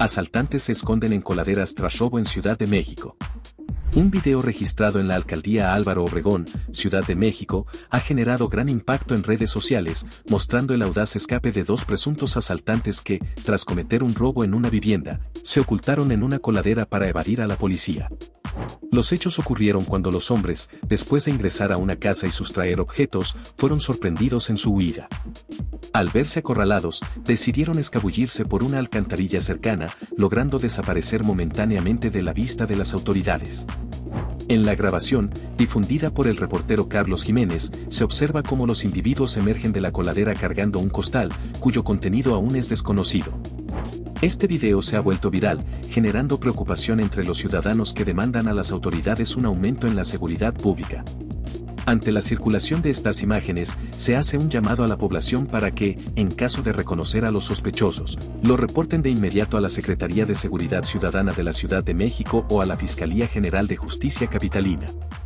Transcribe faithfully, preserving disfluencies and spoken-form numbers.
Asaltantes se esconden en coladeras tras robo en Ciudad de México. Un video registrado en la alcaldía Álvaro Obregón, Ciudad de México, ha generado gran impacto en redes sociales, mostrando el audaz escape de dos presuntos asaltantes que, tras cometer un robo en una vivienda, se ocultaron en una coladera para evadir a la policía. Los hechos ocurrieron cuando los hombres, después de ingresar a una casa y sustraer objetos, fueron sorprendidos en su huida. Al verse acorralados, decidieron escabullirse por una alcantarilla cercana, logrando desaparecer momentáneamente de la vista de las autoridades. En la grabación, difundida por el reportero Carlos Jiménez, se observa cómo los individuos emergen de la coladera cargando un costal, cuyo contenido aún es desconocido. Este video se ha vuelto viral, generando preocupación entre los ciudadanos que demandan a las autoridades un aumento en la seguridad pública. Ante la circulación de estas imágenes, se hace un llamado a la población para que, en caso de reconocer a los sospechosos, lo reporten de inmediato a la Secretaría de Seguridad Ciudadana de la Ciudad de México o a la Fiscalía General de Justicia Capitalina.